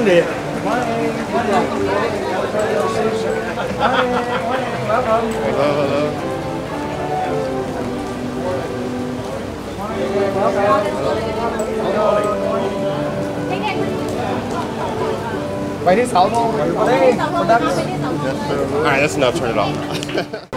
迎。 欢迎，欢迎。 Hello，hello。 喂啲手咯，嗰啲 Alright, that's enough. Turn it off.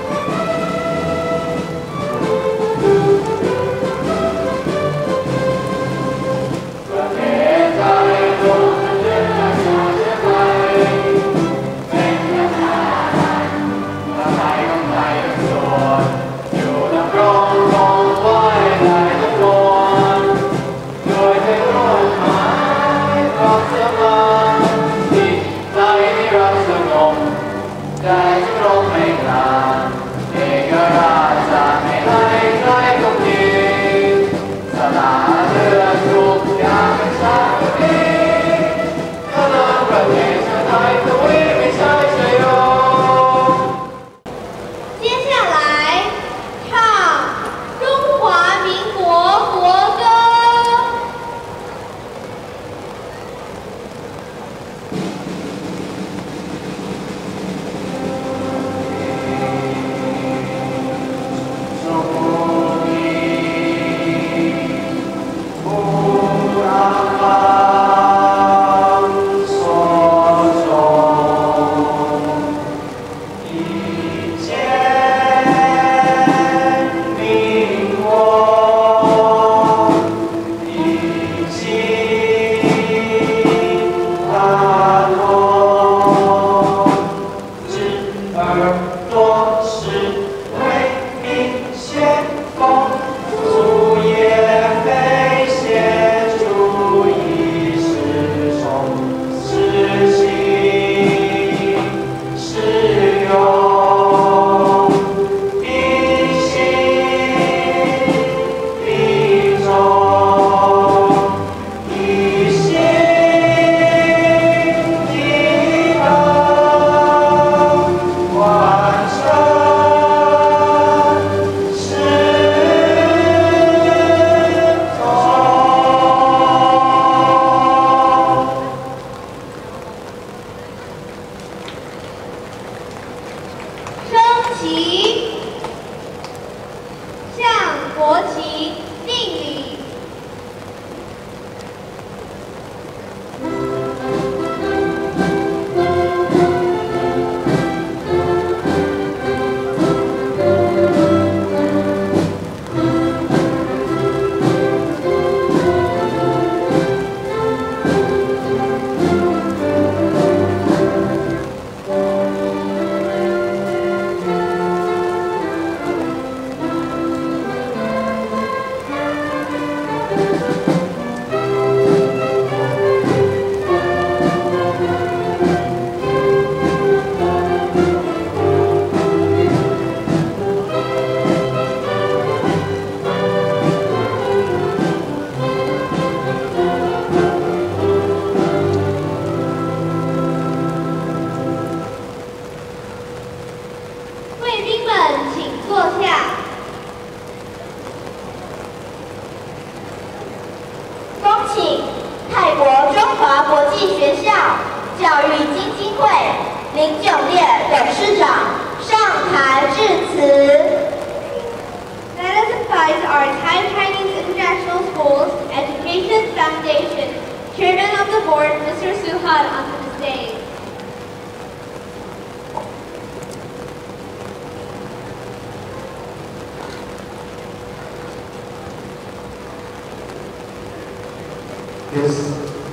His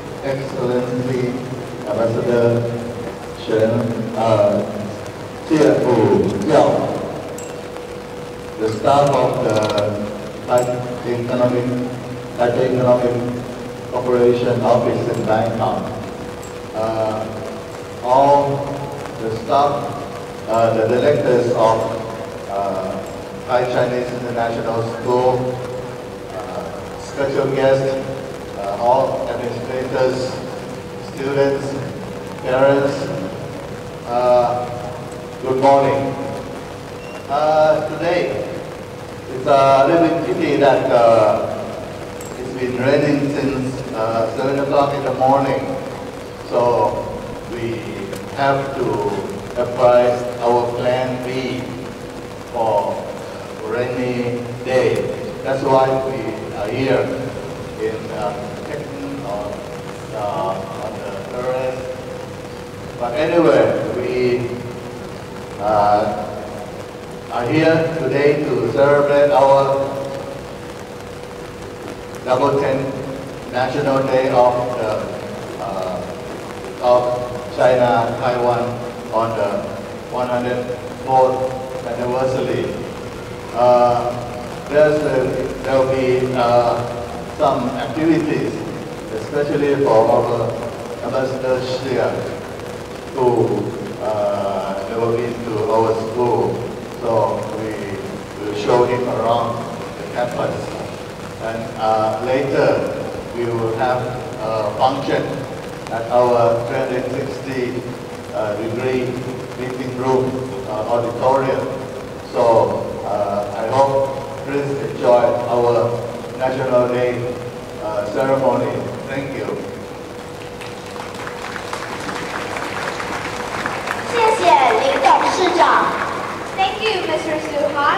Excellency Ambassador Jie Fu Yao, the staff of the Taipei Economic Corporation Office in Bangkok, all the staff, the directors of Thai Chinese International School, special guests, all administrators, students, parents, good morning. Today, it's a little bit pity that it's been raining since 7 o'clock in the morning. So we have to apply our plan B for rainy day. That's why we are here in Tekton on the terrace. But anyway, we are here today to celebrate our Double 10 National Day of China, Taiwan on the 104th anniversary. There will be some activities, especially for our ambassadors here, who never been to our school. So we will show him around the campus. And later, we will have a function at our 360 degree meeting room auditorium. So I hope please enjoy our National Day ceremony. Thank you. 谢谢林董事长。 Thank you, Mr. Suhan.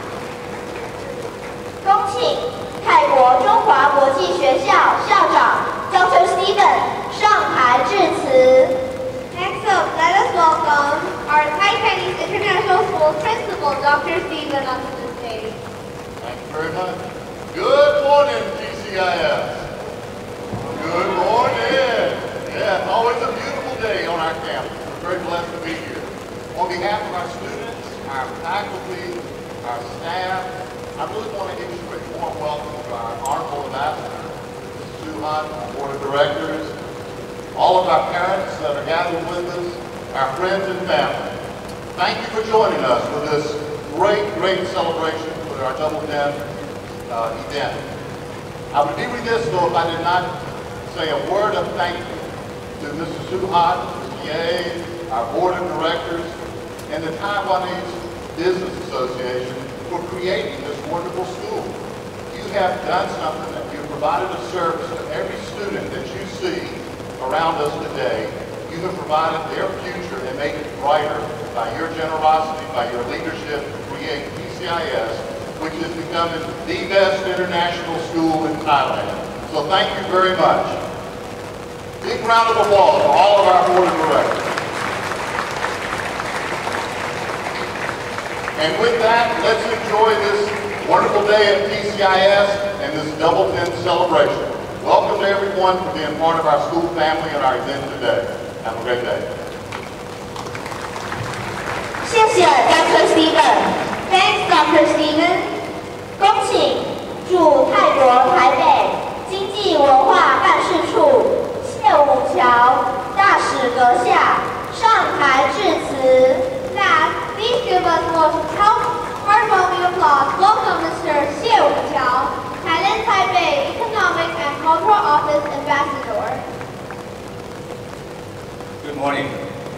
恭请泰国中华国际学校校长 Dr. Stephen 上台致辞。 Next up, let us welcome our Thai Chinese International School Principal, Dr. Stephen, onto the stage. Thank you very much. Good morning, TCIS. Good morning. Yeah, it's always a beautiful day on our campus. We're very blessed to be here. On behalf of our students, our faculty, our staff, I really want to issue a warm welcome to our Honorable Ambassador, Mrs. Suhan, our Board of Directors, all of our parents that are gathered with us, our friends and family. Thank you for joining us for this great celebration for our Double 10 event. I would be remiss though if I did not say a word of thank you to Mrs. Suhan, Mr. Ye, our Board of Directors, and the Taiwanese Business Association for creating this wonderful school. You have done something that you've provided a service to every student that you see around us today. You have provided their future and made it brighter by your generosity, by your leadership to create PCIS, which is becoming the best international school in Thailand. So thank you very much. Big round of applause for all of our Board of Directors. And with that, let's enjoy this wonderful day at PCIS and this Double 10 celebration. Welcome to everyone for being part of our school family and our event today. Have a great day. 谢谢 Dr. Stephen。 Thanks, Dr. Stephen. 恭请驻泰国台北经济文化办事处谢武桥大使阁下上台致辞。 Last, please give us most heartwarming applause. Welcome Mr. Xiu Chao, Thailand Taipei Economic and Cultural Office Ambassador. Good morning.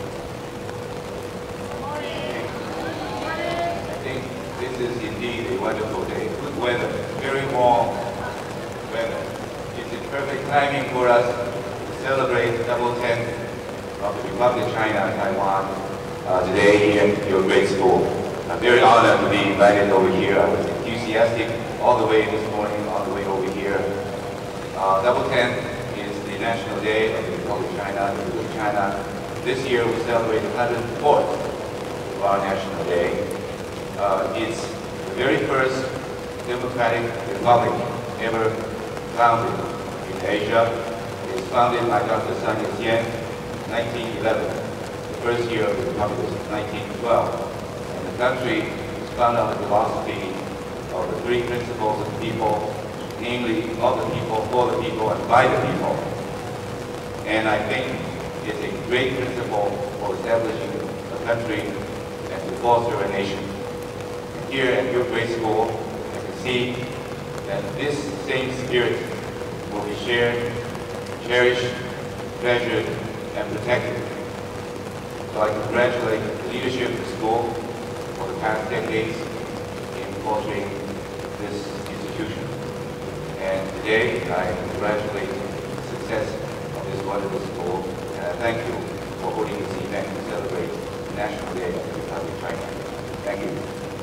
I think this is indeed a wonderful day. Good weather, very warm weather. It's a perfect timing for us to celebrate Double 10 of the Republic of China and Taiwan today here at your great school. I'm very honored to be invited over here. I was enthusiastic all the way this morning, all the way over here. Double 10 is the National Day of the Republic of China, the Republic of China. This year we celebrate the 104th of our National Day. It's the very first democratic republic ever founded in Asia. It's founded by Dr. Sun Yat-sen in 1911. The first year of the republic was 1912. And the country was founded on the philosophy of the three principles of the people, namely of the people, for the people, and by the people. And I think it's a great principle for establishing a country and to foster a nation. Here at your great school, I can see that this same spirit will be shared, cherished, treasured, and protected. So I congratulate the leadership of the school for the past decades in fostering this institution. And today, I congratulate the success of this wonderful school, and thank you for holding this event to celebrate National Day of the Republic of China. Thank you.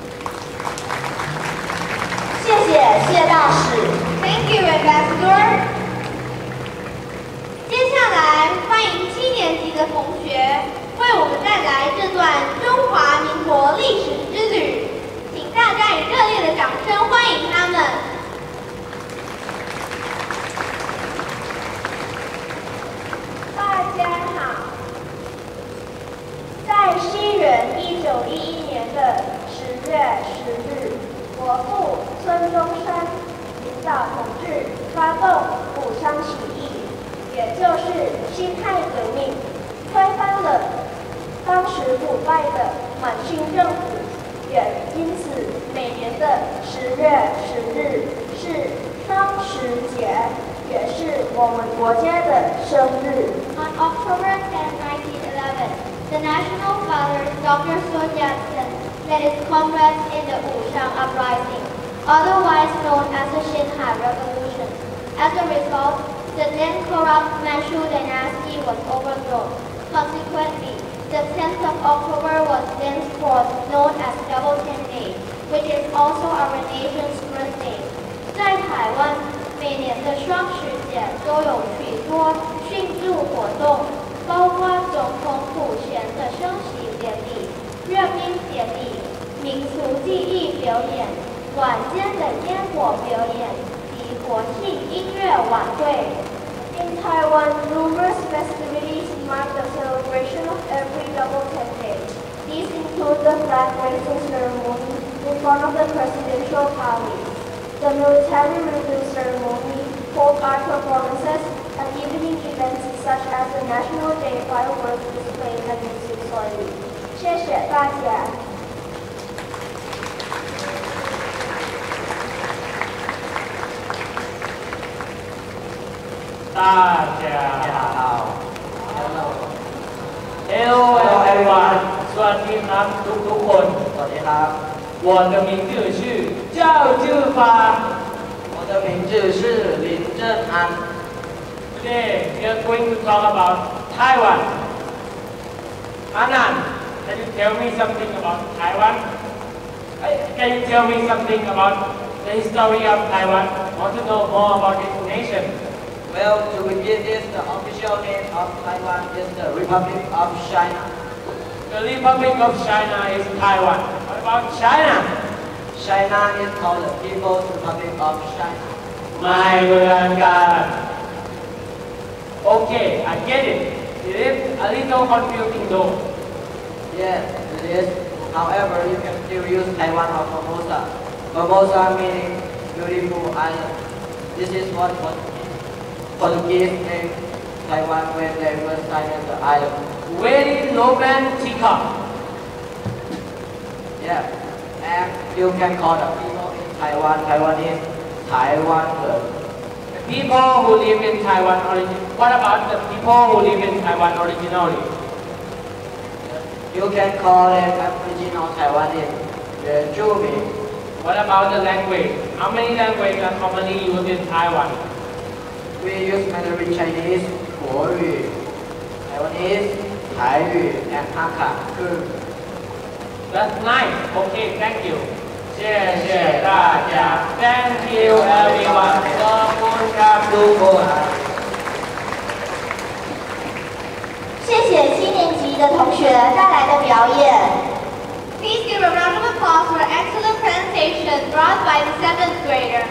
谢谢大使。 Thank you, Ambassador. 接下来，欢迎7年级的同学为我们带来这段中华民国历史之旅，请大家以热烈的掌声欢迎他们。 大家好，在西元1911年的10月10日，国父孙中山领导同志发动武昌起义，也就是辛亥革命，推翻了当时腐败的满清政府，也因此每年的10月10日是双十节，也是我们国家的生日。 On October 10, 1911, the national father, Dr. Sun Yat-sen, led his comrades in the Wuchang Uprising, otherwise known as the Xinhai Revolution. As a result, the then corrupt Manchu dynasty was overthrown. Consequently, the 10th of October was thenceforth known as Double 10 Day, which is also our nation's birthday. 在台湾，每年的双十节都有许多庆祝活动，包括总统府前的升旗典礼、阅兵典礼、民俗技艺表演、晚间的烟火表演及国庆音乐晚会。 In Taiwan, numerous festivities mark the celebration of every Double 10 Day. These include the flag raising ceremony in front of the presidential palace, the military review ceremony, folk art performances, and evening events such as the National Day fireworks display and music ceremony. 谢谢大家。 大家好 Hello everyone สวัสดีครับทุกคนสวัสดีครับ我的名字是赵志发我的名字是林正安 Today we are going to talk about Taiwan Anand can you tell me something about Taiwan Can you tell me something about the history of Taiwan I want to know more about this nation Well, to begin this, the official name of Taiwan is the Republic of China. The Republic of China is Taiwan. What about China? China is called the People's Republic of China. ไม่เหมือนกัน Okay, I get it. It is a little confusing though. Yes, it is. However, you can still use Taiwan or Formosa. Formosa meaning beautiful island. This is what Portuguese named Taiwan when they first sighted the island. Very romantic. Yeah, and you can call the people in Taiwan Taiwanese Taiwaners. The people who live in Taiwan What about the people who live in Taiwan originally? You can call them Aboriginal Taiwanese, Yuezhumin. What about the language? How many languages are commonly used in Taiwan? We use Mandarin Chinese, Guoyu, Taiwanese, Taiyu, and Hakka. That's nice. Okay, thank you. 谢谢大家 Thank you everyone. ขอบคุณครับทุกคน谢谢7年级的同学带来的表演。 Please give a round of applause for an excellent presentation brought by the 7th grader.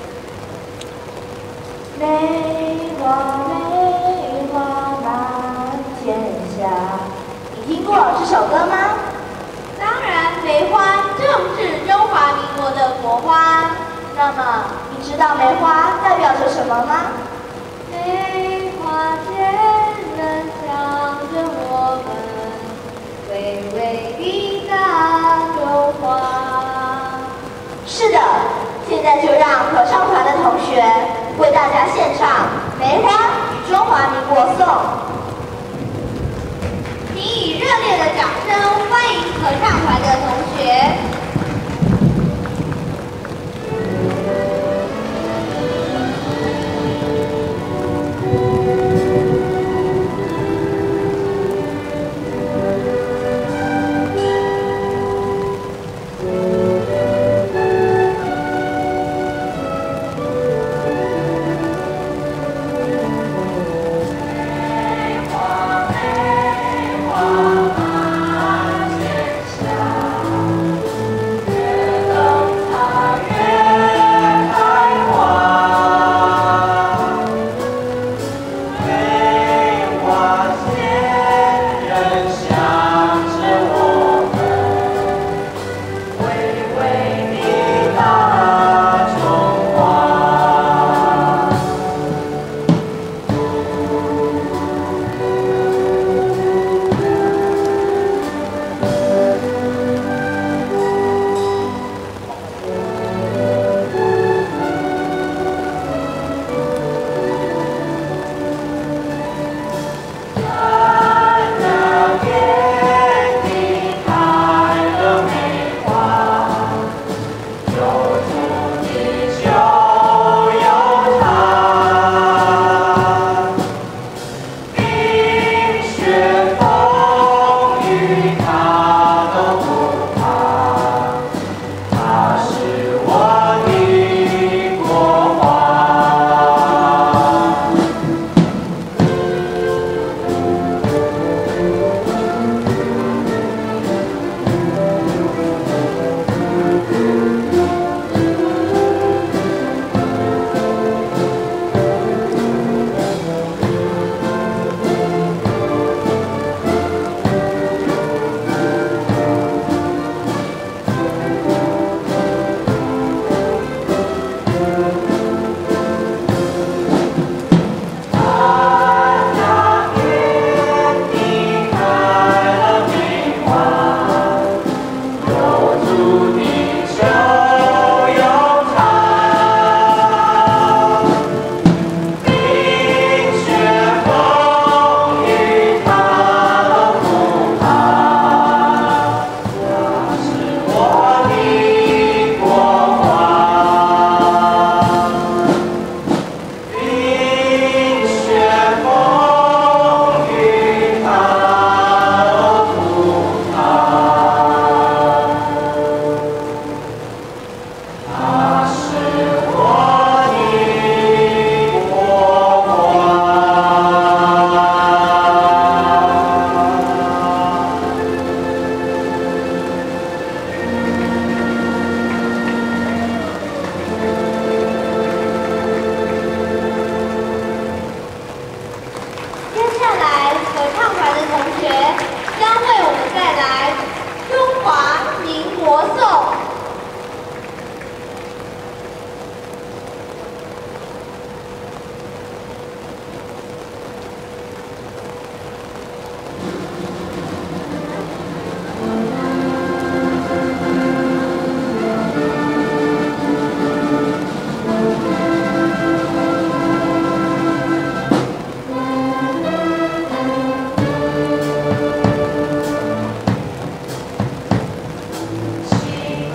梅花满天下，你听过这首歌吗？ 当然，梅花正是中华民国的国花。 那么，你知道梅花代表着什么吗？ 梅花间人向着我们，巍巍的大中华。 是的，现在就让合唱团的同学为大家献唱《梅花与中华民国颂》。 请以热烈的掌声欢迎合唱团的同学。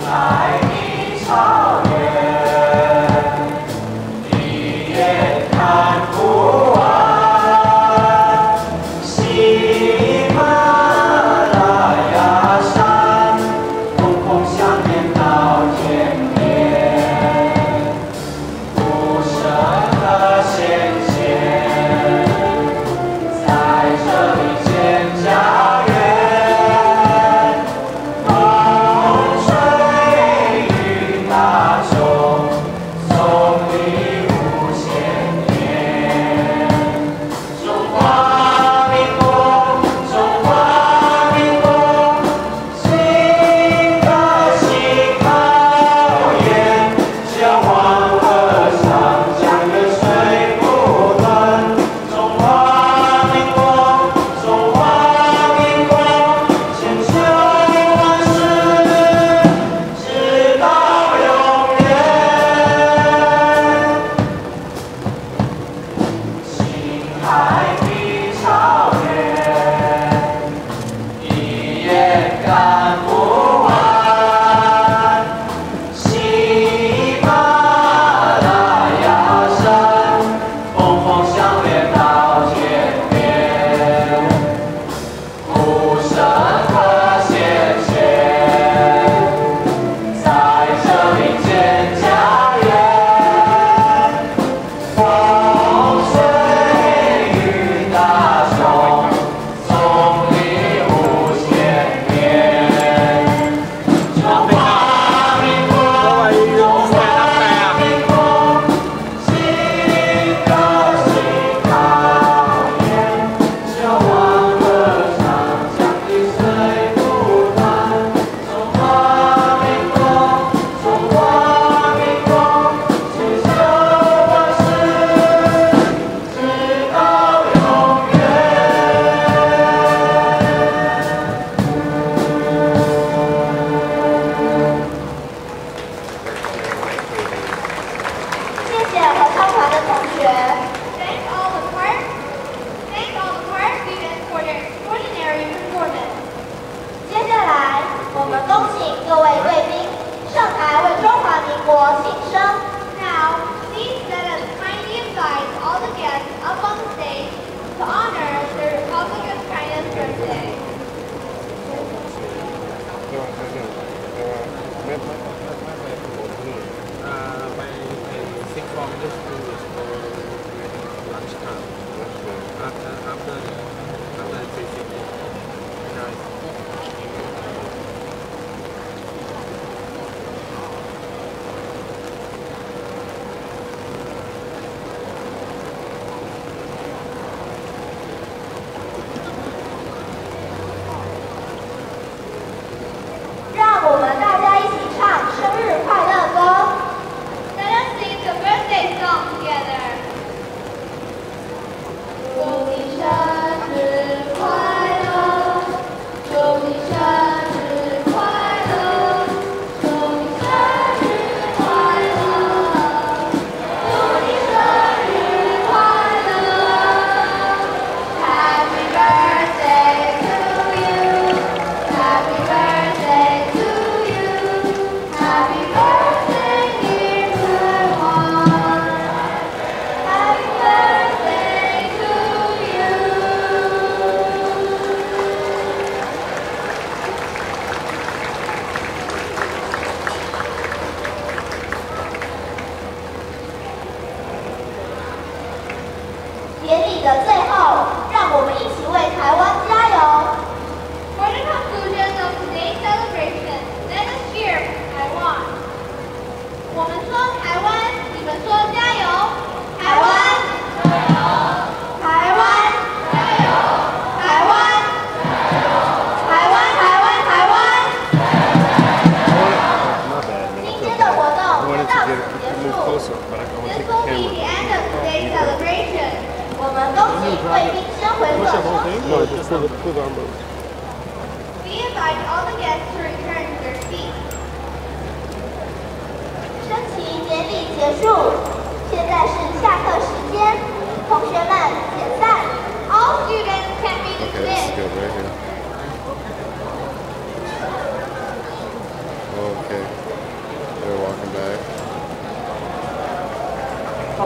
Okay.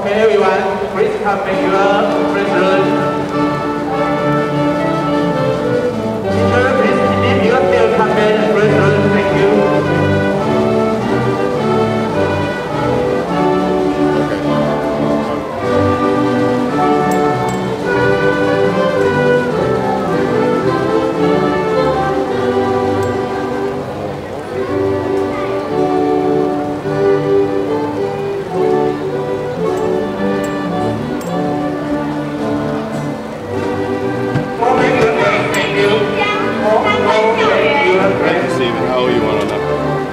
Okay, everyone, please come make your present. Teacher, please keep your tail campaign and present. Thank you. Steven, how old you want on that?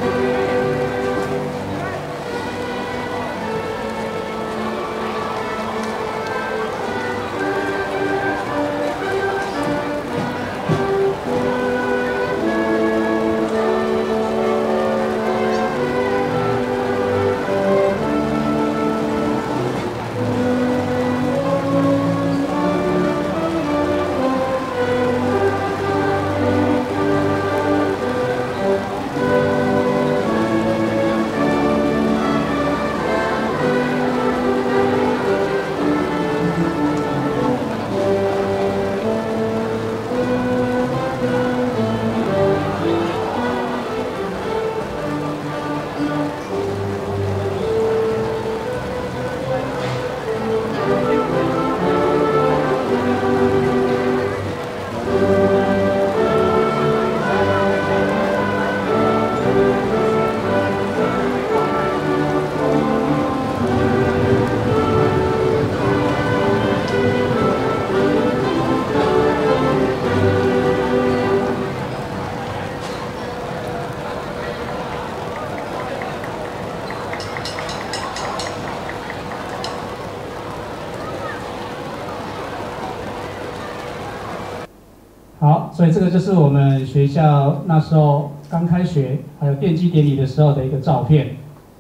好，所以这个就是我们学校那时候刚开学，还有奠基典礼的时候的一个照片。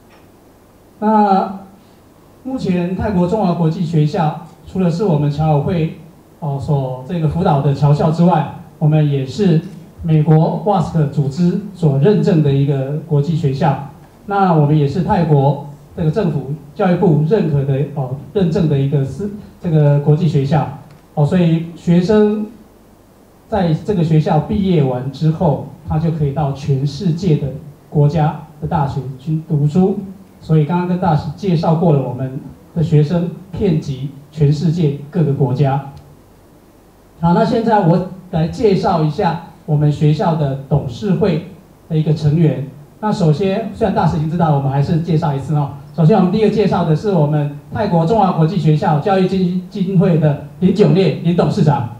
那目前泰国中华国际学校，除了是我们侨委会所这个辅导的侨校之外，我们也是美国 WASC 组织所认证的一个国际学校。那我们也是泰国这个政府教育部认可的认证的一个这个国际学校。所以学生在这个学校毕业完之后，他就可以到全世界的国家的大学去读书。所以刚刚跟大使介绍过了，我们的学生遍及全世界各个国家。好，那现在我来介绍一下我们学校的董事会的一个成员。那首先，虽然大使已经知道，我们还是介绍一次哦。首先，我们第一个介绍的是我们泰国中华国际学校教育基金会的林炯烈林董事长。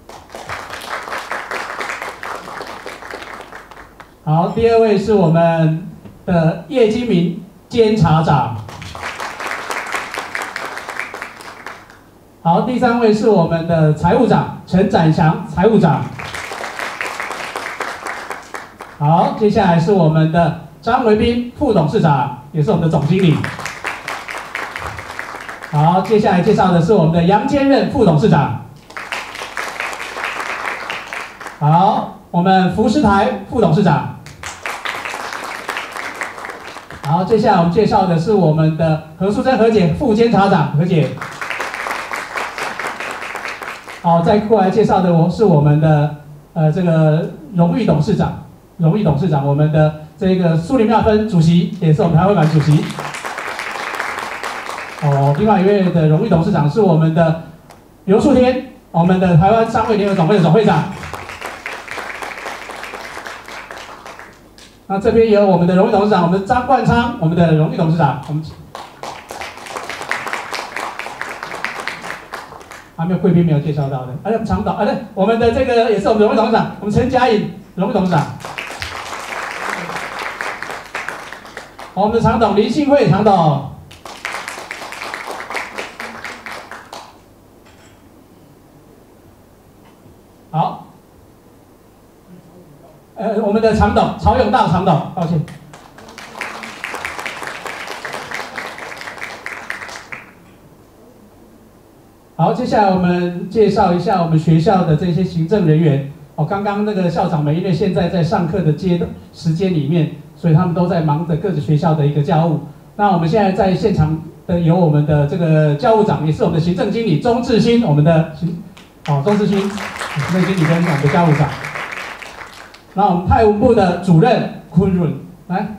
好，第二位是我们的叶金明监察长。好，第三位是我们的财务长陈展祥财务长。好，接下来是我们的张维斌副董事长，也是我们的总经理。好，接下来介绍的是我们的杨坚任副董事长。好，我们福师台副董事长。好，接下来我们介绍的是我们的何淑珍何姐副监察长何姐。好，再过来介绍的是我们的这个荣誉董事长，我们的这个苏林妙芬主席，也是我们台湾版主席。另外一位的荣誉董事长是我们的刘树天，我们的台湾商会联合总会的总会长。那这边有我们的荣誉董事长，我们的张冠昌，我们的荣誉董事长，我们还没有贵宾没有介绍到的，还有常董，对，我们的这个也是我们荣誉董事长，我们陈嘉颖荣誉董事长，我们的常董林信惠常董，好。我们的常董曹永道常董，抱歉。好，接下来我们介绍一下我们学校的这些行政人员。刚刚那个校长们因为现在在上课的时间里面，所以他们都在忙着各个学校的一个教务。那我们现在在现场由我们的这个教务长，也是我们的行政经理钟志新，我们的钟志新行政经理跟我们的教务长。那我们泰文部的主任昆润来。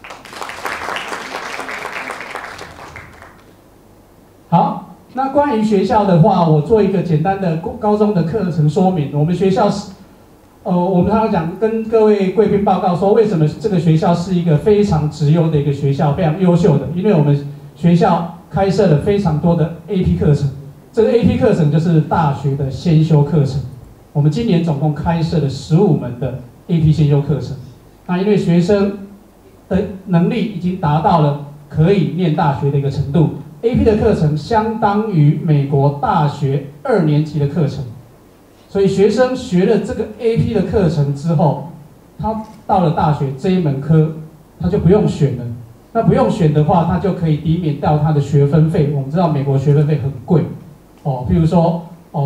好，那关于学校的话，我做一个简单的高中的课程说明。我们学校是，我们常常讲跟各位贵宾报告说，为什么这个学校是一个非常直优的一个学校，非常优秀的，因为我们学校开设了非常多的 AP 课程。这个 AP 课程就是大学的先修课程。我们今年总共开设了15门的 AP 先修课程。那因为学生的能力已经达到了可以念大学的一个程度。AP 的课程相当于美国大学2年级的课程，所以学生学了这个 AP 的课程之后，他到了大学这一门科他就不用选了。那不用选的话，他就可以抵免掉他的学分费。我们知道美国学分费很贵，譬如说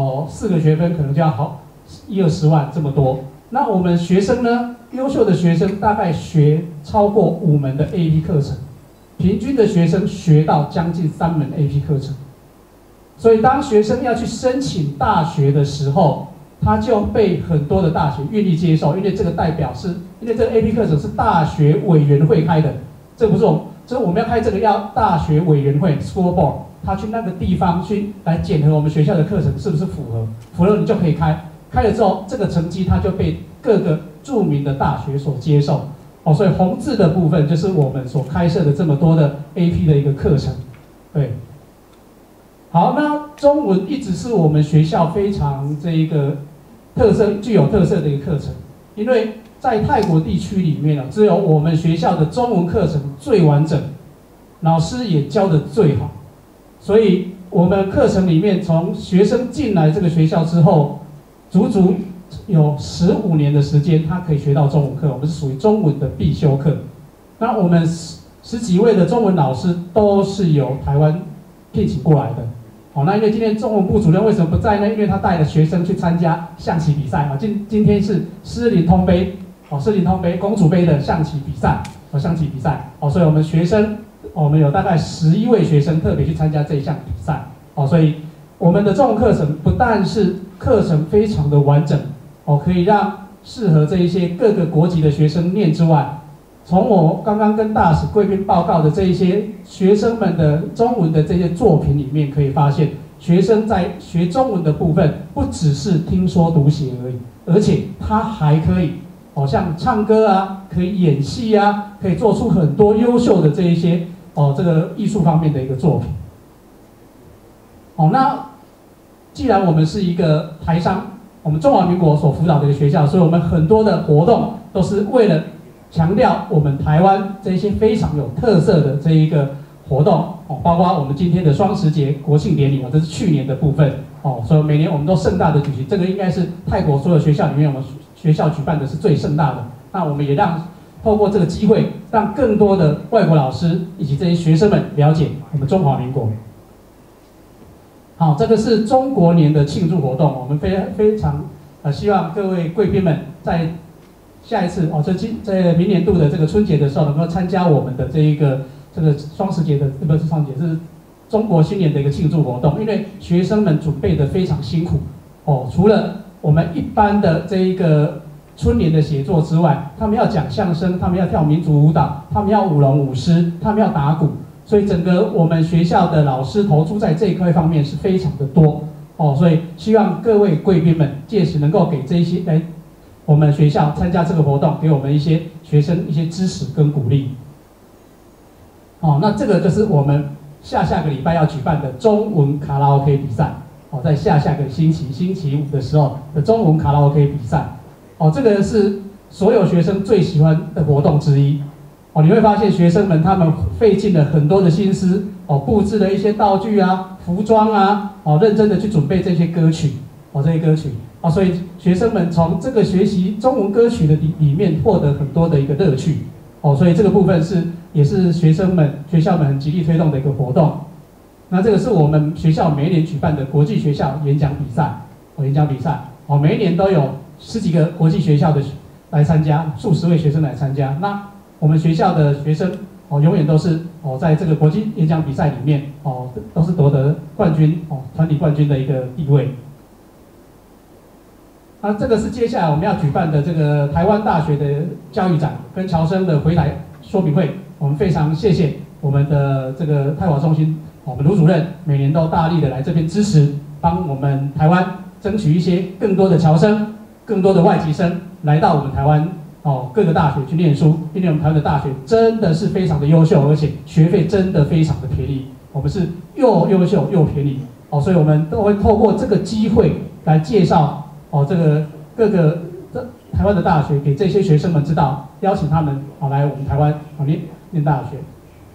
4个学分可能就要好10-20万这么多。那我们学生呢，优秀的学生大概学超过5门的 AP 课程。平均的学生学到将近3门 AP 课程，所以当学生要去申请大学的时候，他就被很多的大学愿意接受，因为这个代表是，因为这个 AP 课程是大学委员会开的，这不是我们要开这个要大学委员会 School Board， 他去那个地方去来检核我们学校的课程是不是符合，符合你就可以开，开了之后这个成绩他就被各个著名的大学所接受。所以红字的部分就是我们所开设的这么多的 AP 的一个课程，对。好，那中文一直是我们学校非常这一个具有特色的一个课程，因为在泰国地区里面只有我们学校的中文课程最完整，老师也教得最好，所以我们课程里面从学生进来这个学校之后，足足有15年的时间，他可以学到中文课，我们是属于中文的必修课。那我们十几位的中文老师都是由台湾聘请过来的。那因为今天中文部主任为什么不在呢？因为他带了学生去参加象棋比赛今天是狮林通杯公主杯的象棋比赛所以我们学生我们有大概11位学生特别去参加这一项比赛所以我们的中文课程不但是课程非常的完整可以让适合这一些各个国籍的学生念之外，从我刚刚跟大使贵宾报告的这一些学生们的中文的这些作品里面，可以发现学生在学中文的部分，不只是听说读写而已，而且他还可以像唱歌啊，可以演戏啊，可以做出很多优秀的这一些这个艺术方面的一个作品。那既然我们是一个台商，我们中华民国所辅导的一个学校，所以我们很多的活动都是为了强调我们台湾这些非常有特色的这一个活动包括我们今天的双十节国庆典礼这是去年的部分所以每年我们都盛大的举行，这个应该是泰国所有学校里面我们学校举办的是最盛大的。那我们也透过这个机会，让更多的外国老师以及这些学生们了解我们中华民国。好，这个是中国年的庆祝活动，我们非常希望各位贵宾们在下一次在明年度的这个春节的时候，能够参加我们的这个双十节的不是双节，是中国新年的一个庆祝活动。因为学生们准备的非常辛苦除了我们一般的这一个春联的写作之外，他们要讲相声，他们要跳民族舞蹈，他们要舞龙舞狮，他们要打鼓。所以整个我们学校的老师投注在这一块方面是非常的多所以希望各位贵宾们届时能够给这一些我们学校参加这个活动，给我们一些学生一些支持跟鼓励那这个就是我们下个礼拜要举办的中文卡拉 OK 比赛在下个星期5的时候的中文卡拉 OK 比赛这个是所有学生最喜欢的活动之一你会发现学生们他们费尽了很多的心思布置了一些道具啊、服装啊认真的去准备这些歌曲所以学生们从这个学习中文歌曲的里面获得很多的一个乐趣所以这个部分也是学校们很极力推动的一个活动。那这个是我们学校每一年举办的国际学校演讲比赛每一年都有10几个国际学校的来参加，数十位学生来参加。那我们学校的学生永远都是在这个国际演讲比赛里面都是夺得冠军团体冠军的一个地位。那这个是接下来我们要举办的这个台湾大学的教育展跟侨生的回台说明会，我们非常谢谢我们的这个泰华中心，我们卢主任每年都大力的来这边支持，帮我们台湾争取一些更多的侨生、更多的外籍生来到我们台湾各个大学去念书，因为我们台湾的大学真的是非常的优秀，而且学费真的非常的便宜，我们是又优秀又便宜所以我们都会透过这个机会来介绍这个各个台湾的大学给这些学生们知道，邀请他们来我们台湾念大学。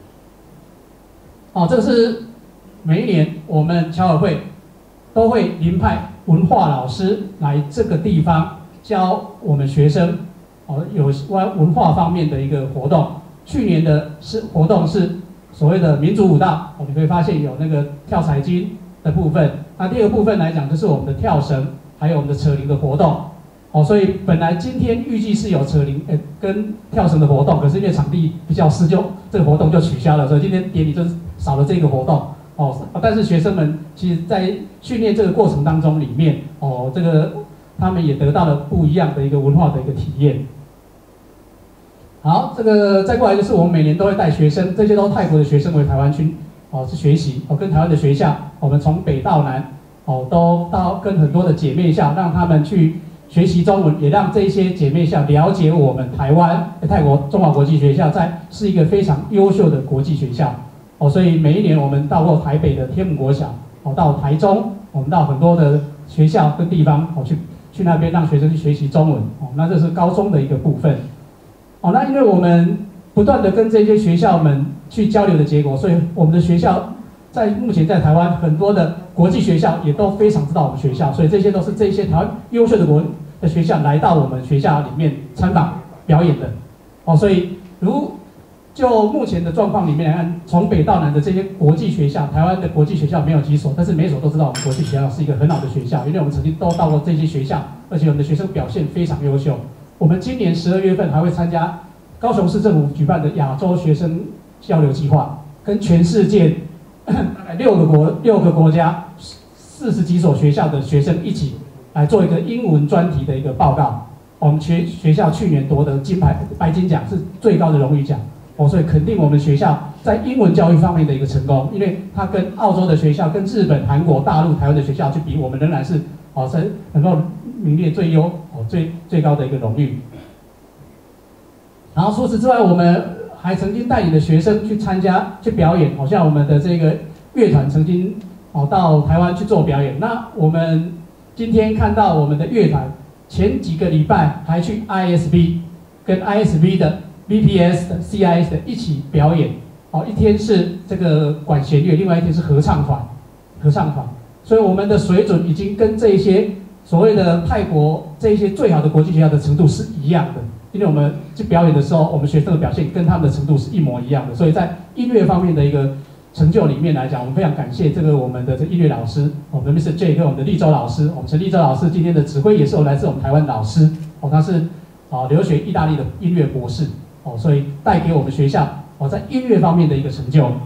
这个是每一年我们侨委会都会遴派文化老师来这个地方教我们学生有关文化方面的一个活动。去年的活动是所谓的民族舞蹈，你会发现有那个跳彩金的部分。那第二个部分来讲，就是我们的跳绳，还有我们的扯铃的活动。所以本来今天预计是有扯铃跟跳绳的活动，可是因为场地比较湿，这个活动就取消了，所以今天典礼就是少了这个活动。但是学生们其实在训练这个过程当中里面，这个他们也得到了不一样的一个文化的一个体验。好，这个再过来就是我们每年都会带学生，这些都泰国的学生回台湾去去学习跟台湾的学校，我们从北到南都到跟很多的姐妹校，让他们去学习中文，也让这些姐妹校了解我们台湾泰国中华国际学校是一个非常优秀的国际学校所以每一年我们到过台北的天母国小到台中，我们到很多的学校跟地方去那边让学生去学习中文那这是高中的一个部分那因为我们不断的跟这些学校们去交流的结果，所以我们的学校目前在台湾很多的国际学校也都非常知道我们学校，所以这些都是这些台湾优秀的学校来到我们学校里面参访表演的所以就目前的状况里面来看，从北到南的这些国际学校，台湾的国际学校没有几所，但是每所都知道我们国际学校是一个很好的学校，因为我们曾经都到过这些学校，而且我们的学生表现非常优秀。我们今年12月份还会参加高雄市政府举办的亚洲学生交流计划，跟全世界6个国家40几所学校的学生一起来做一个英文专题的一个报告。我们学校去年夺得白金奖，是最高的荣誉奖所以肯定我们学校在英文教育方面的一个成功，因为它跟澳洲的学校、跟日本、韩国、大陆、台湾的学校去比，我们仍然是能够名列最优最高的一个荣誉。然后除此之外，我们还曾经带领的学生去参加去表演，像我们的这个乐团曾经到台湾去做表演。那我们今天看到我们的乐团前几个礼拜还去 ISB 跟 ISB 的 BPS 的 CIS 的一起表演一天是这个管弦乐，另外一天是合唱团。所以我们的水准已经跟这些所谓的泰国这些最好的国际学校的程度是一样的，因为我们去表演的时候，我们学生的表现跟他们的程度是一模一样的，所以在音乐方面的一个成就里面来讲，我们非常感谢我们的音乐老师，我们的 Mr. J 跟我们的立州老师，我们陈立州老师今天的指挥也是来自我们台湾老师他是留学意大利的音乐博士所以带给我们学校在音乐方面的一个成就。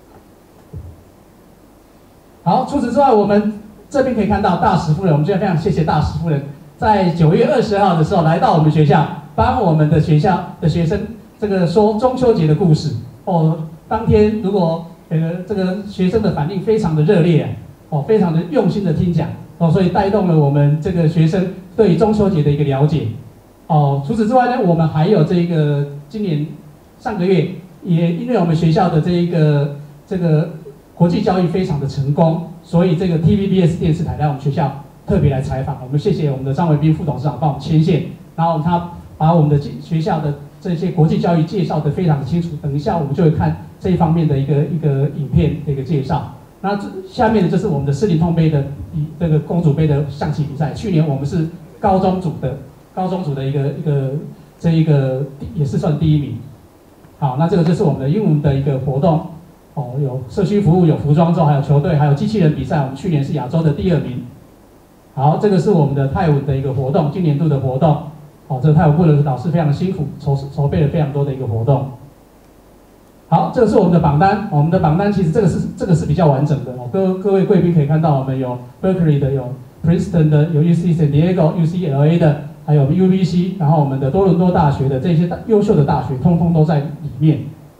好，除此之外，我们这边可以看到大使夫人，我们今天非常谢谢大使夫人，在9月20号的时候来到我们学校，帮我们的学校的学生说中秋节的故事当天如果这个学生的反应非常的热烈非常的用心的听讲所以带动了我们这个学生对中秋节的一个了解除此之外呢，我们还有今年上个月也因为我们学校的这个国际教育非常的成功，所以TVBS 电视台来我们学校特别来采访，我们谢谢我们的张维斌副董事长帮我们牵线，然后他把我们的学校的这些国际教育介绍得非常的清楚，等一下我们就会看这一方面的一个影片的一个介绍。那下面的就是我们的士林通杯的公主杯的象棋比赛，去年我们是高中组的一个也是算第1名。好，那这个就是我们的英文的一个活动有社区服务，有服装周，还有球队，还有机器人比赛，我们去年是亚洲的第2名。好，这个是我们的泰文的一个活动，今年度的活动这个泰文部的老师非常辛苦，筹备了非常多的一个活动。好。 这个是我们的榜单，我们的榜单其实这个是比较完整的哦。各位贵宾可以看到，我们有 Berkeley 的，有 Princeton 的，有 UC San Diego、UCLA 的，还有 UBC， 然后我们的多伦多大学的这些优秀的大学，通通都在里面。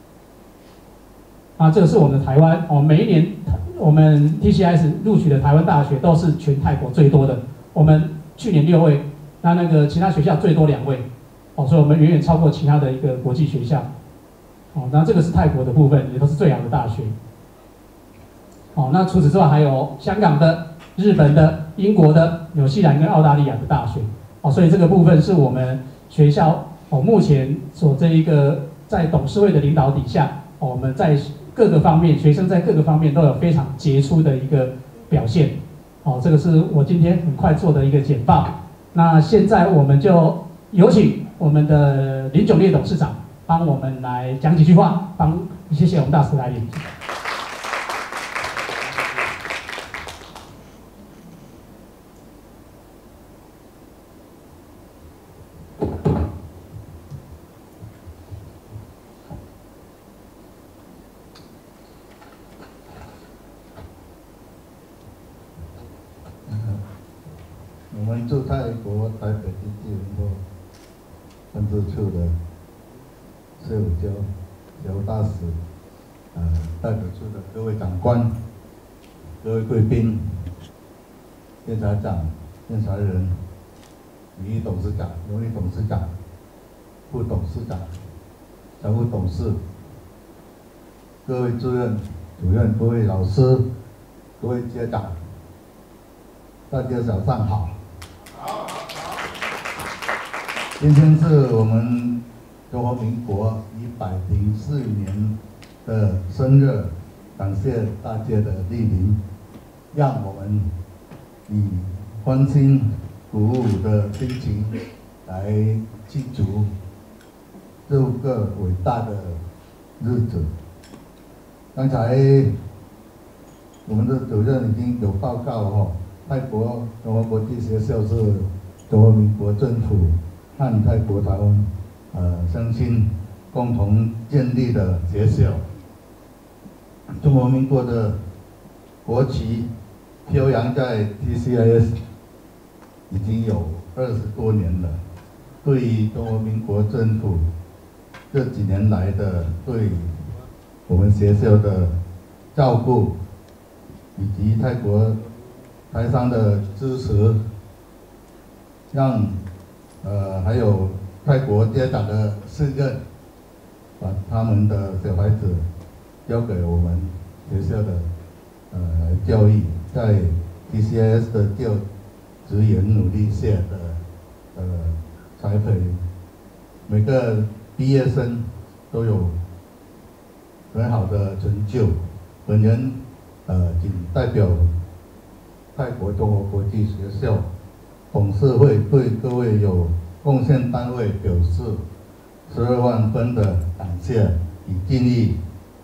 这个是我们的台湾哦，每一年我们 TCIS 录取的台湾大学都是全泰国最多的。我们去年6位，那个其他学校最多2位，哦，所以我们远远超过其他的一个国际学校。哦，那这个是泰国的部分，也都是最好的大学。哦，那除此之外还有香港的、日本的、英国的、纽西兰跟澳大利亚的大学。哦，所以这个部分是我们学校目前所这一个在董事会的领导底下，我们在各个方面，学生在各个方面都有非常杰出的一个表现。这个是我今天很快做的一个简报。那现在我们就有请我们的林炯烈董事长帮我们来讲几句话，谢谢我们大使来临。 我们驻泰国台北经济文化分支处的谢武交大使，代表处的各位长官、各位贵宾、监察长、监察人、名誉董事长、荣誉董事长、副董事长、常务董事、各位主任、各位老师、各位家长，大家早上好。今天是我们中华民国104年的生日，感谢大家的莅临，让我们以欢欣鼓舞的心情来庆祝这个伟大的日子。刚才我们的主任已经有报告泰国中华国际学校是中华民国政府和泰国台湾乡亲共同建立的学校。中华民国的国旗飘扬在 TCIS 已经有20多年了。对于中华民国政府这几年来的对我们学校的照顾，以及泰国台商的支持，让还有泰国家长的信任，把他们的小孩子交给我们学校的教育，在 TCIS 的教职员努力下的栽培，每个毕业生都有很好的成就。本人仅代表泰国中国国际学校董事会对各位有贡献单位表示12万分的感谢与敬意。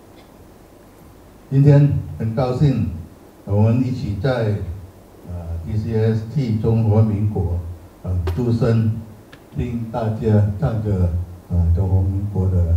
今天很高兴，我们一起在TCIS 替中华民国祝生，听大家唱着中华民国的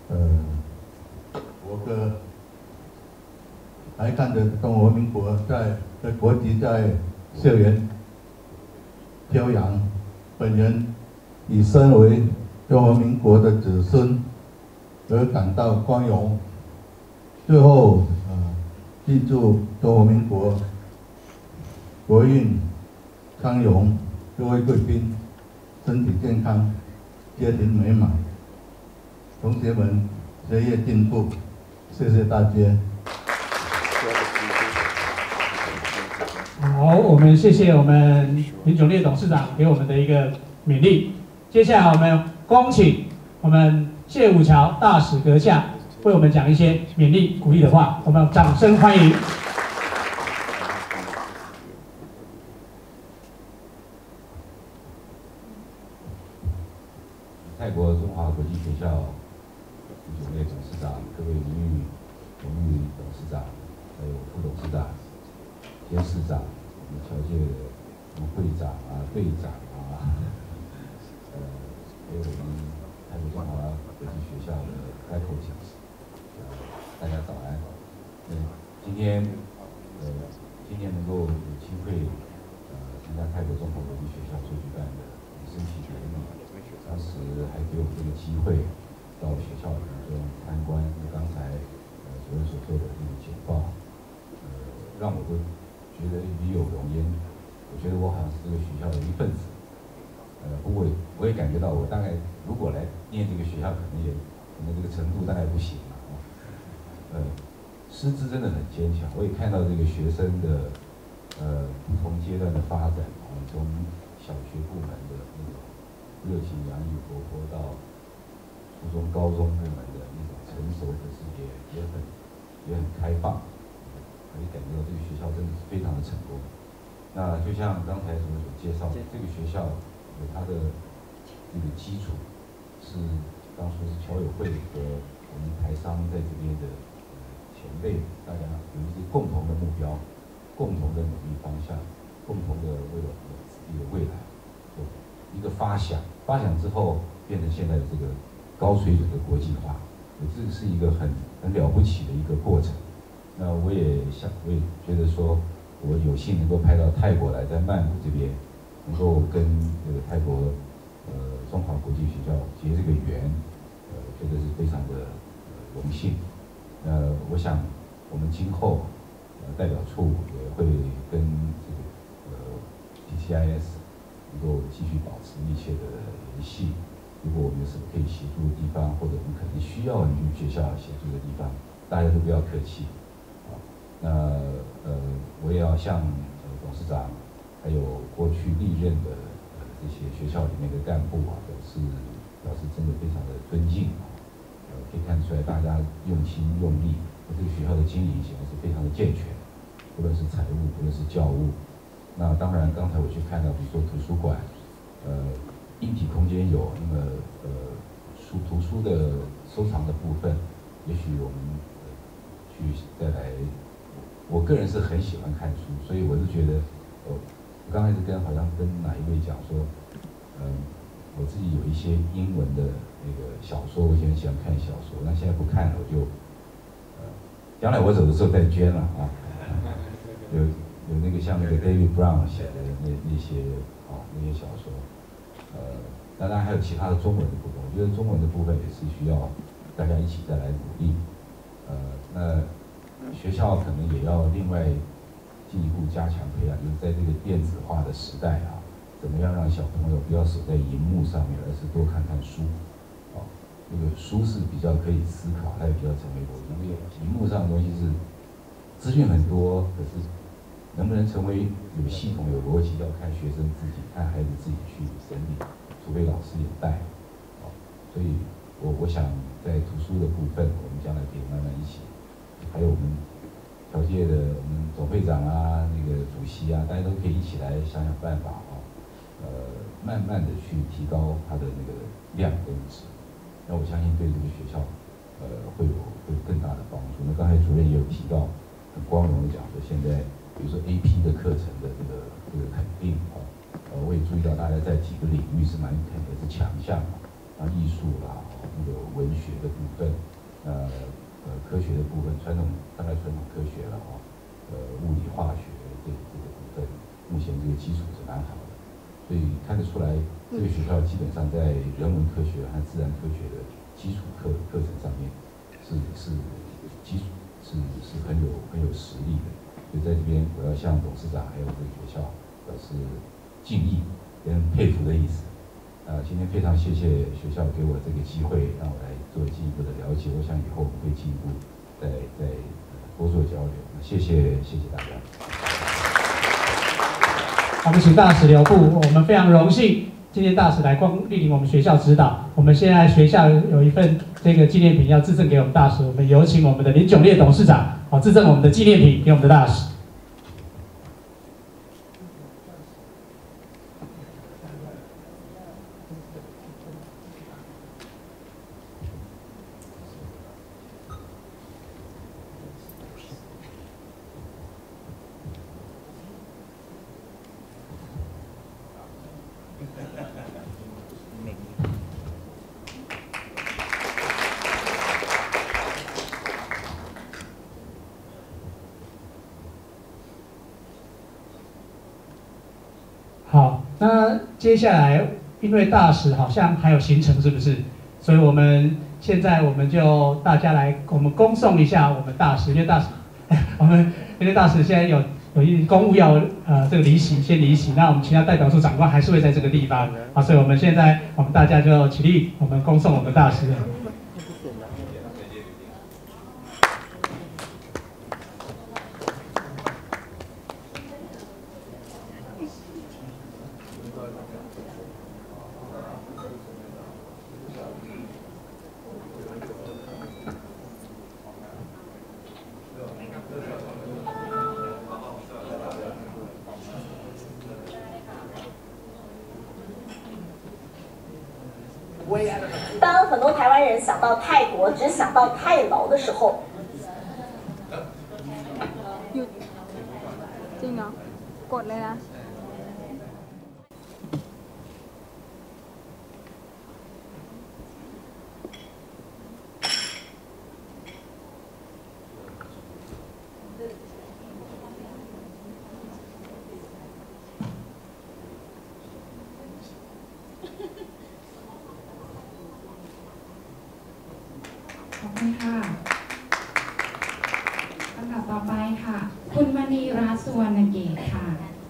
国歌，来看着中华民国的国旗在校园飘扬。本人以身为中华民国的子孙而感到光荣。最后预祝中华民国国运昌荣，各位贵宾身体健康，家庭美满，同学们学业进步。谢谢大家。 好，我们谢谢我们林炯烈董事长给我们的一个勉励。接下来我们恭请我们谢武桥大使阁下为我们讲一些勉励鼓励的话，我们掌声欢迎。 泰国中华国际学校林炯烈董事长、各位名誉荣誉董事长，还有副董事长、监事长、我们侨界的会长队长还有我们泰国中华国际学校的开口讲师， 今年能够有机会参加泰国中华国际学校所举办的升旗典礼，当时还给我们这个机会到学校当中参观刚才主任所做的这个简报，让我都觉得与有荣焉。我觉得我好像是这个学校的一份子。不过我也感觉到，我大概如果来念这个学校，可能这个程度大概不行了师资真的很坚强，我也看到这个学生的不同阶段的发展从小学部门的那种热情洋溢活泼到初中、高中部门的那种成熟，可是也很开放，可以感觉到这个学校真的是非常的成功。那就像刚才所介绍，这个学校有它的这个基础，是当初是侨友会和我们台商在这边的前辈，大家有一个共同的目标、共同的努力方向、共同的为了我们子弟的未来做一个发想之后，变成现在的这个高水准的国际化，这是一个很了不起的一个过程。那我也觉得说，我有幸能够派到泰国来，在曼谷这边，能够跟这个泰国中华国际学校结这个缘，觉得是非常的荣幸。我想我们今后代表处也会跟这个DCIS 能够继续保持密切的联系。如果我们有什么可以协助的地方，或者我们可能需要你们学校协助的地方，大家都不要客气。那我也要向董事长还有过去历任的这些学校里面的干部表示真的非常的尊敬。可以看出来大家用心用力，这个学校的经营显然是非常的健全，不论是财务，不论是教务。那当然，刚才我去看到，比如说图书馆，硬体空间有，那么图书的收藏的部分，也许我们去再来。我个人是很喜欢看书，所以我是觉得，我刚开始好像跟哪一位讲说，我自己有一些英文的那个小说，我以前喜欢看小说，那现在不看了，我就将来我走的时候再捐了啊。有那个像那个 David Brown 写的那些小说，当然还有其他的中文的部分，我觉得中文的部分也是需要大家一起再来努力。那学校可能也要另外进一步加强培养，就是在这个电子化的时代怎么样让小朋友不要守在荧幕上面，而是多看看书。这个书是比较可以思考，它也比较成为逻辑。因为荧幕上的东西是资讯很多，可是能不能成为有系统、有逻辑，要看学生自己，看孩子自己去整理，除非老师也带。所以我想在图书的部分，我们将来可以慢慢一起，还有我们侨界的我们总会长啊，那个主席啊，大家都可以一起来想想办法慢慢的去提高它的那个量跟质。那我相信对这个学校会有更大的帮助。那刚才主任也有提到，很光荣的讲说，现在比如说 AP 的课程的这个肯定我也注意到大家在几个领域是蛮肯定是强项艺术啦，那个文学的部分，科学的部分，大概传统科学了物理化学这个部分，目前这个基础是蛮好的，所以看得出来，这个学校基本上在人文科学和自然科学的基础课程上面是基础是很有实力的。所以在这边我要向董事长还有这个学校表示敬意跟佩服的意思。今天非常谢谢学校给我这个机会，让我来做进一步的了解。我想以后我们会进一步再多做交流。谢谢大家。 我们请大使留步，我们非常荣幸今天大使来莅莅临我们学校指导。我们现在学校有一份这个纪念品要致赠给我们大使，我们有请我们的林炯烈董事长致赠我们的纪念品给我们的大使。 那接下来因为大使好像还有行程，是不是？所以我们现在就大家来，我们恭送一下我们大使，因为大使，因为大使现在有一公务要这个离席，先离席。那我们其他代表处长官还是会在这个地方啊，所以我们现在大家就起立，我们恭送我们大使。 当很多台湾人想到泰国，只想到泰劳的时候， หยุดจริงเหรอ กดเลยนะขอบคุณค่ะลำดับต่อไปค่ะ คุณมณีรัตน์สุวรรณเกตค่ะ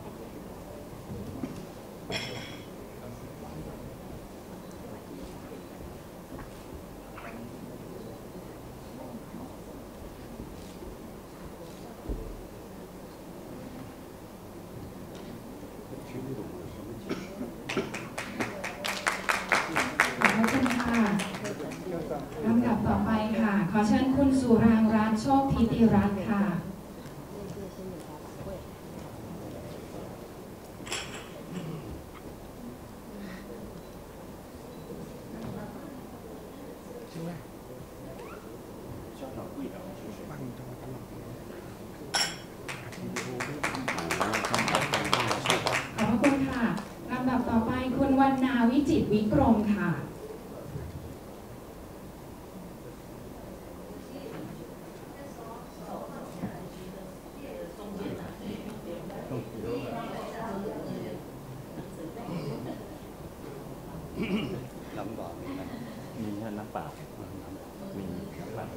ลำดับต่อไปค่ะ ขอเชิญคุณสุรางค์รัตน์โชคธิติรัตน์ค่ะขอบคุณค่ะ ลำดับต่อไปคุณวรรณาวิจิตรวิกรมค่ะน้ำเปล่ามีแค่น้ำเปล่ามีน้ำเปล่า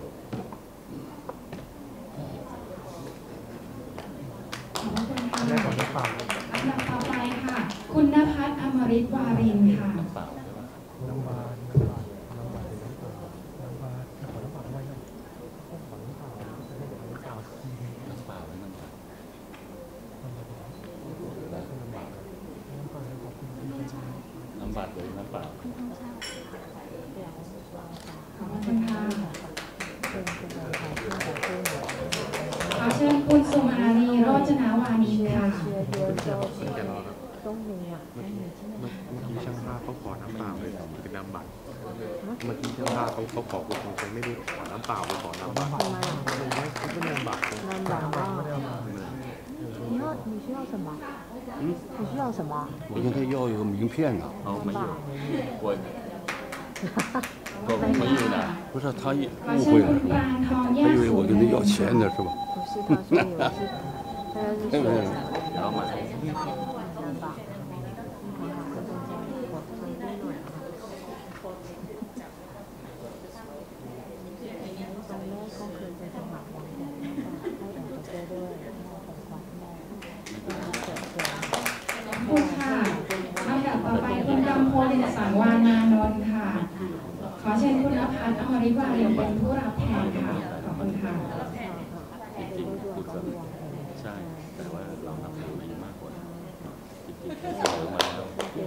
ขอบคุณค่ะลำดับต่อไปค่ะ คุณณภัส อมฤตวารินค่ะน้ำบาดเลยน้ำเปล่าขอบคุณค่ะขอเชิญคุณสุมาลีโรจนาวานิชค่ะเมื่อกี้ช่างภาพเขาขอน้ำเปล่าเลยเป็นน้ำบัตรเมื่อกี้ช่างภาพเขาขอคุณคงไม่ได้ขอน้ำเปล่าไปขอน้ำบัตรเขาก็น้ำบัตร你需要什么？你需要什么？ 我现在要一个名片呢。哦，没有，我没有呢。不是他误会了是吧？他以为我跟他要钱呢是吧？ 不是，他说有是，大概是说然后买。 คุณค่ะลำดับต่อไปคุณกำพล สังวานานนท์ค่ะ ขอเชิญคุณณภัส อมฤตวารินเป็นผู้รับแทนค่ะ ขอบคุณค่ะจริงๆพูดกันใช่แต่ว่าเราทำมันมากกว่าจริงๆเรามาแล้ว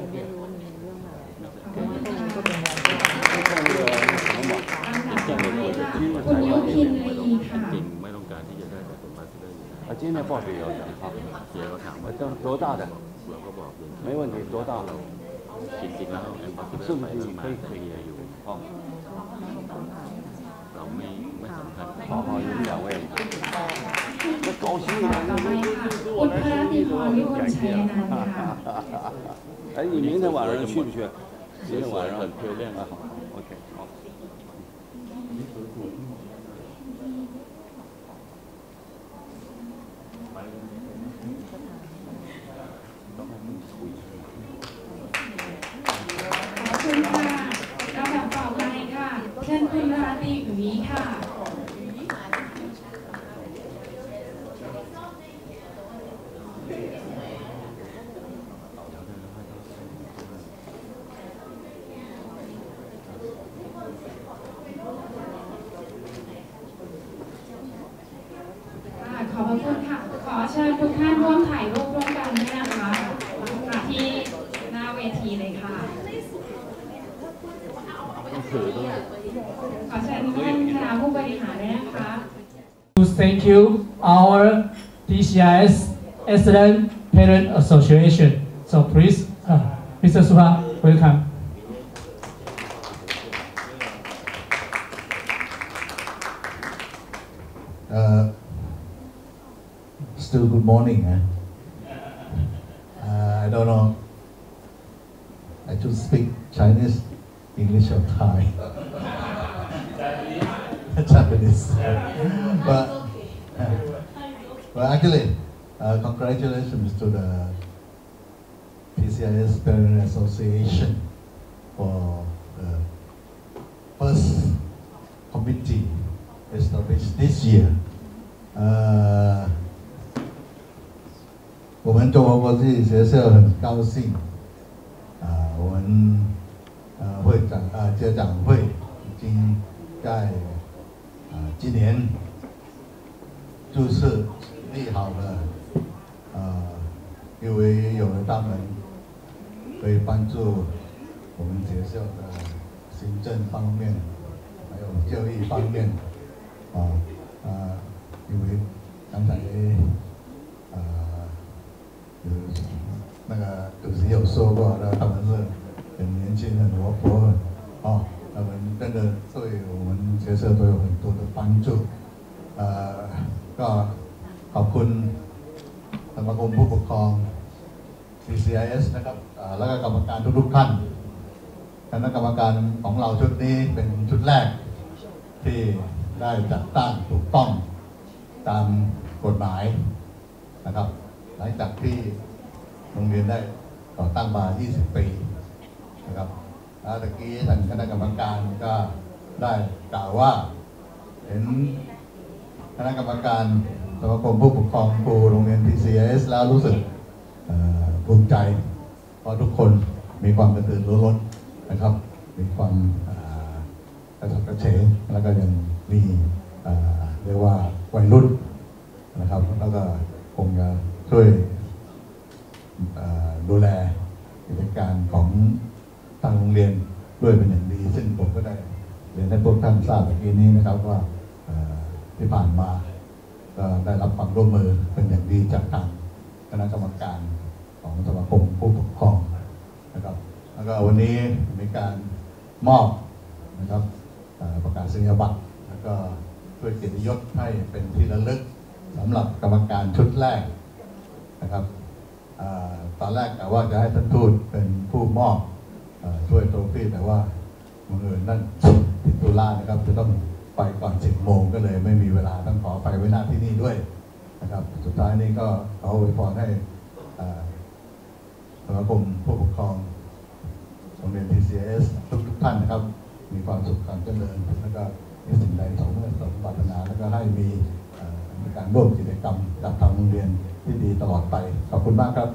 คุณยุพินลีค่ะจริงไม่ต้องการที่จะได้แต่ผลมาได้今天报纸有讲ครับเดี๋ยวเราถามว่า多大的เราก็บอก没问题多大เราจริงๆแล้ว是不是可以可以อยู่ห้องเราไม่สำคัญ好好有两位那高兴ต่อไปค่ะคุณพระติพร วิมลชัยนันท์ค่ะ哎你明天晚上去不去明天晚上很漂亮啊好 OK 好พระคุณค่ะขอเชิญทุกท่านร่วมถ่ายรูปร่วมกันด้วยนะคะมาที่หน้าเวทีเลยค่ะขอเชิญท่านคณะผู้บริหารด้วยนะคะ Thank you our TCIS Excellent Parent Association. So please, Mr. Suha, welcome. Still good morning. I don't know. I should speak Chinese, English, or Thai. Japanese. But actually, congratulations to the PCIS Parent Association for the first committee established this year. 我们中华国际学校很高兴，我们家长会已经在今年就是立好了，因为有了他们可以帮助我们学校的行政方面，还有教育方面，因为刚才那个主席有说过，他们是很年轻、很活泼，他们真的对我们学校都有很多的帮助。ก็ขอบคุณสมาคมผู้ปกครอง CCIS นะครับแล้วก็กรรมการทุกๆท่านคณะกรรมการของเราชุดนี้เป็นชุดแรกที่ได้จัดตั้งถูกต้องตามกฎหมายนะครับหลังจากที่โรงเรียนได้ก่อตั้งมา 20 ปีนะครับแล้วตะกี้ท่านคณะกรรมการก็ได้กล่าวว่าเห็นคณะกรรมการสมาคมผู้ปกครองครูโรงเรียน TCS แล้วรู้สึกภูมิใจเพราะทุกคนมีความกระตือรือร้นนะครับมีความกระฉับกระเฉงแล้วก็ยังมีเรียกว่าวัยรุ่นนะครับแล้วก็คงจะช่วยดูแลกิจการของทางโรงเรียนด้วยเป็นอย่างดีซึ่งผมก็ได้เรียนให้พวกท่านทราบเมื่อกี้นี้นะครับว่าที่ผ่านมาก็ได้รับความร่วมมือเป็นอย่างดีจากทางคณะกรรมการของสมาคมผู้ปกครองนะครับแล้วก็วันนี้มีการมอบนะครับประกาศนียบัตรแล้วก็ถ้วยเกียรติยศให้เป็นที่ระลึกสำหรับกรรมการชุดแรกนะครับตอนแรกกะว่าจะให้ท่านทูตเป็นผู้มอบถ้วยโทฟี่แต่ว่าบังเอิญนั่นติดธุระนะครับจะต้องไปก่อน 10 โมงก็เลยไม่มีเวลาต้องขอไปไว้หน้าที่นี่ด้วยนะครับสุดท้ายนี้ก็ขออวยพรให้สมาคมผู้ปกครองโรงเรียน TCS ทุกท่านนะครับมีความสุขความเจริญแล้วก็มีสิ่งใดสมปรารถนาแล้วก็ให้มีการร่วมกิจกรรมกับทางโรงเรียนที่ดีตลอดไปขอบคุณมากครับ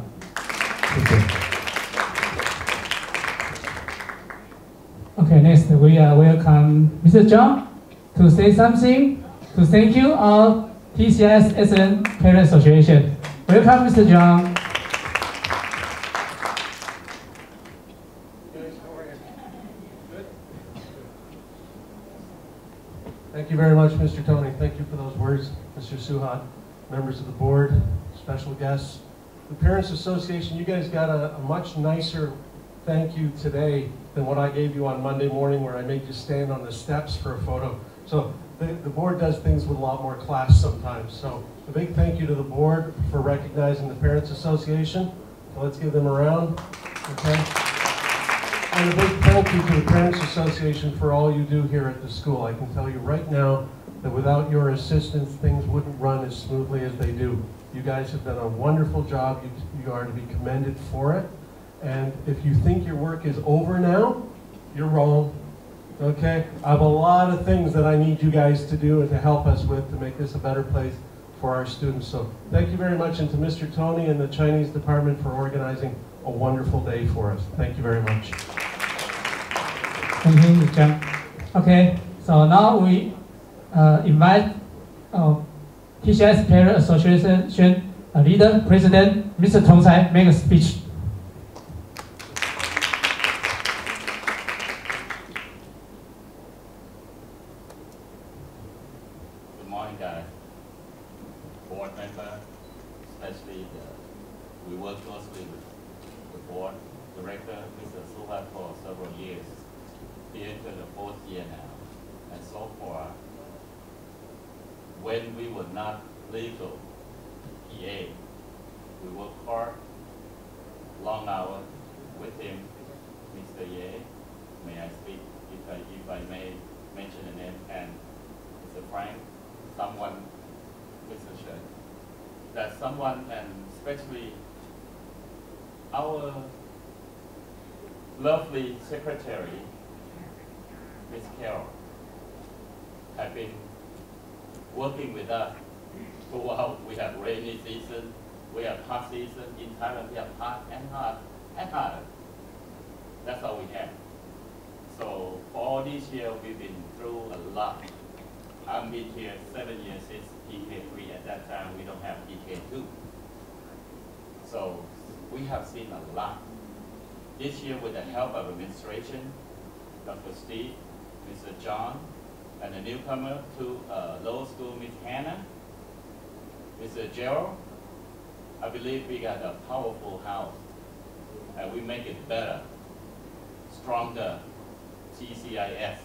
Okay, next we welcome Mr. John to say something to thank you our TCIS Excellent Parent Association. Welcome, Mr. John. Thank you very much, Mr. Tony. Thank you for those words, Mr. Suhat, members of the board, special guests. The Parents Association, you guys got a much nicer thank you today than what I gave you on Monday morning where I made you stand on the steps for a photo. So the board does things with a lot more class sometimes. So a big thank you to the board for recognizing the Parents Association. So let's give them a round, okay? And a big thank you to the Parents Association for all you do here at the school. I can tell you right now that without your assistance, things wouldn't run as smoothly as they do. You guys have done a wonderful job. You are to be commended for it. And if you think your work is over now, you're wrong, okay? I have a lot of things that I need you guys to do and to help us with to make this a better place for our students. So thank you very much, and to Mr. Tony and the Chinese department for organizing a wonderful day for us. Thank you very much. Thank you, John. Okay, so now we invite TCS Parent Association Leader President Mr. Tong Tsai make a speech. Good morning, guys. Board member, especially we work closely with the board director, Mr. Suhat, for several years. He entered the 4th year now, and so far, when we were not legal PA, we worked hard, long hours with him. Mr. Ye, may I speak, if I may mention the name, and Mr. Frank, someone, Mr. Shen, that someone, and especially our lovely secretary, Ms. Carol, have been working with us throughout. We have rainy season, we have hot season. In Thailand, we have hot and hot and hot. That's all we have. So for all these years, we've been through a lot. I've been here 7 years since PK3. At that time, we don't have PK2. So we have seen a lot. This year, with the help of administration, Dr. Steve, Mr. John, and the newcomer to law school, Ms. Hannah, Mr. Gerald, I believe we got a powerful house, and we make it better, stronger, TCIS.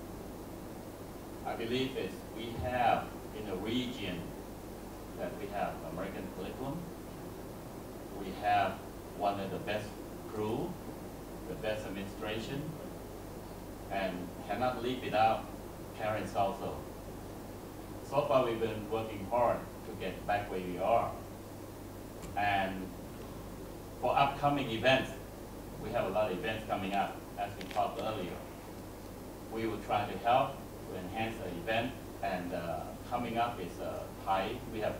I believe we have in the region that we have American curriculum. We have one of the best crew, the best administration, and cannot leave without parents also. So far we've been working hard to get back where we are. And for upcoming events, we have a lot of events coming up, as we talked earlier. We will try to help to enhance the event, and coming up is Thai. We have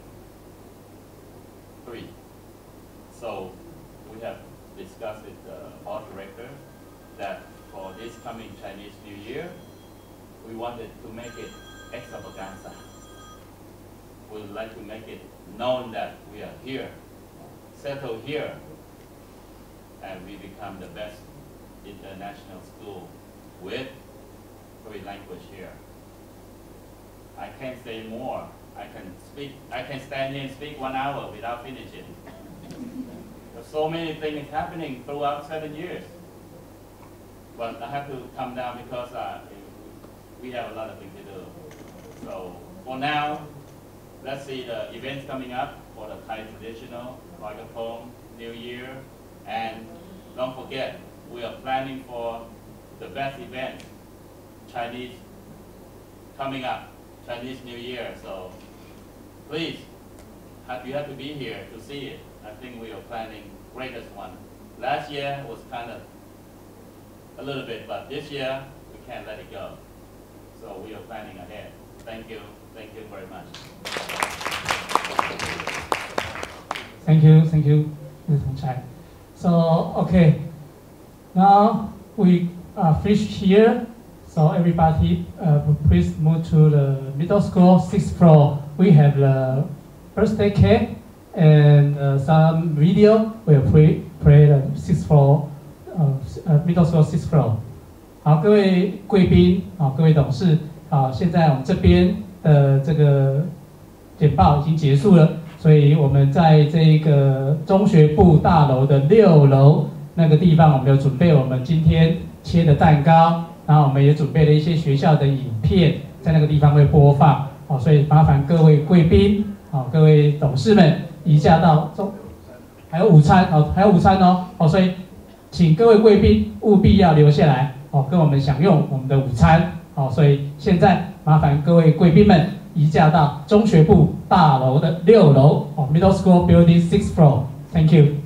3. So we have discussed with the board director that for this coming Chinese New Year, we wanted to make it extravaganza. We would like to make it known that we are here, settled here, and we become the best international school with 3 languages here. I can't say more. I can stand here and speak 1 hour without finishing. There's so many things happening throughout 7 years. But I have to come down because we have a lot of things to do. So for now, let's see the events coming up for the Thai traditional, Loi Krathong, New Year, and don't forget, we are planning for the best event, Chinese coming up, Chinese New Year. So please, you have to be here to see it. I think we are planning greatest one. Last year was kind of a little bit, but this year we can't let it go. So we are planning ahead. Thank you very much. Thank you, Mr. Tong Tsai. So, okay, now we finished here. So everybody, please move to the middle school, 6th floor. We have the birthday cake and some video. We'll play the 6th floor, middle school 6th floor. 好，各位贵宾，好，各位董事，好，现在我们这边的这个简报已经结束了，所以我们在这个中学部大楼的6楼那个地方，我们有准备我们今天切的蛋糕，然后我们也准备了一些学校的影片，在那个地方会播放，好，所以麻烦各位贵宾，好，各位董事们移驾到还有午餐，好，还有午餐哦，好，所以请各位贵宾务必要留下来。 哦，跟我们享用我们的午餐，好，所以现在麻烦各位贵宾们移驾到中学部大楼的6楼，哦 ，Middle School Building 6th floor。Thank you。